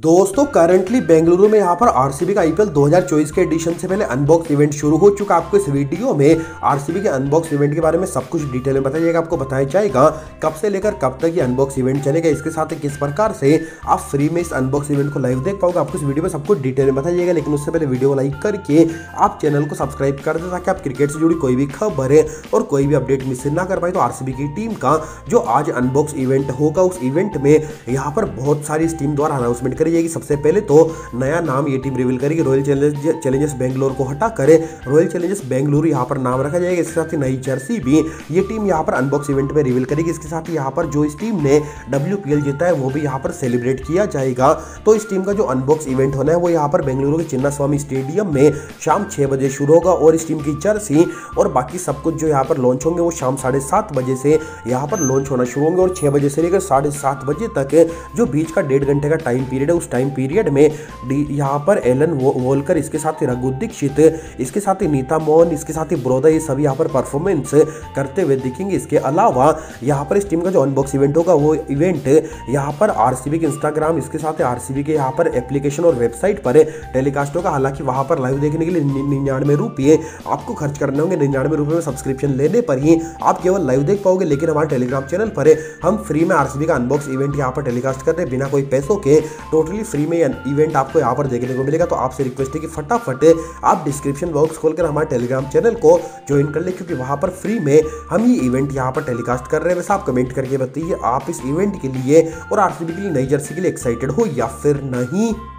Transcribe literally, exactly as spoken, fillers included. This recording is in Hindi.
दोस्तों करंटली बेंगलुरु में यहाँ पर आरसीबी का आईपीएल दो हज़ार चौबीस के एडिशन से पहले अनबॉक्स इवेंट शुरू हो चुका। आपको इस वीडियो में आरसीबी के अनबॉक्स इवेंट के बारे में सब कुछ डिटेल में बताया जाएगा। आपको बताया जाएगा कब से लेकर कब तक ये अनबॉक्स इवेंट चलेगा, इसके साथ ही किस प्रकार से आप फ्री में इस अनबॉक्स इवेंट को लाइव देख पाओगे। आपको इस वीडियो में सब कुछ डिटेल में बताया जाएगा, लेकिन उससे पहले वीडियो को लाइक करके आप चैनल को सब्सक्राइब कर दे ताकि आप क्रिकेट से जुड़ी कोई भी खबर है और कोई भी अपडेट मिस ना कर पाए। तो आरसीबी की टीम का जो आज अनबॉक्स इवेंट होगा, उस इवेंट में यहाँ पर बहुत सारी इस टीम द्वारा अनाउंसमेंट करी जाएगी। सबसे पहले तो नया नाम ये टीम रिवील करेगी। रॉयल चैलेंजर्स चैलेंजर्स बेंगलोर को हटा कर रॉयल चैलेंजर्स बेंगलुरु यहाँ पर नाम रखा जाएगा। इसके साथ ही नई जर्सी भी ये टीम यहाँ पर अनबॉक्स इवेंट में रिवील करेगी। इसके साथ ही यहाँ पर जो इस टीम ने डब्ल्यूपीएल जीता है वो भी यहाँ पर सेलिब्रेट किया जाएगा। तो इस टीम का जो अनबॉक्स इवेंट होना है वो यहाँ पर बेंगलुरु के चिन्ना स्वामी स्टेडियम में शाम छह बजे शुरू होगा और इस टीम की जर्सी और बाकी सब कुछ जो यहाँ पर लॉन्च होंगे वो शाम साढ़े सात बजे से यहाँ पर लॉन्च होना शुरू होंगे और छह बजे से लेकर साढ़े सात बजे तक जो बीच का डेढ़ घंटे का टाइम पीरियड है, उस टाइम पीरियड में यहाँ पर एलन वोल्कर, इसके साथ ही रघु दीक्षित, इसके साथ ही नीता मोहन, इसके साथ ही ब्रोदा, ये सभी यहाँ पर परफॉर्मेंस करते हुए दिखेंगे। इसके अलावा यहाँ पर इस टीम का जो अनबॉक्स इवेंट होगा वो इवेंट यहाँ पर आरसीबी के इंस्टाग्राम, इसके साथ ही आरसीबी के यहाँ पर एप्लीकेशन और वेबसाइट पर टेलीकास्ट होगा। हालांकि वहाँ पर लाइव देखने के लिए निन्यानवे रुपये आपको खर्च करने होंगे। निन्यानवे रुपये में सब्सक्रिप्शन लेने पर ही आप केवल लाइव देख पाओगे, लेकिन हमारे टेलीग्राम चैनल पर हम फ्री में आरसीबी का अनबॉक्स इवेंट यहाँ पर टेलीकास्ट करते हैं बिना कोई पैसों के। टोटली फ्री में इवेंट आपको यहाँ पर देखने को मिलेगा। तो आपसे रिक्वेस्ट है कि फटाफट आप डिस्क्रिप्शन बॉक्स खोलकर हमारे टेलीग्राम चैनल को ज्वाइन कर ले, क्योंकि वहाँ पर फ्री में हम ये इवेंट यहाँ पर टेलीकास्ट कर रहे हैं। वैसे आप कमेंट करके बताइए आप इस इवेंट के लिए और आरसीबी के लिए नई जर्सी के लिए एक्साइटेड हो या फिर नहीं।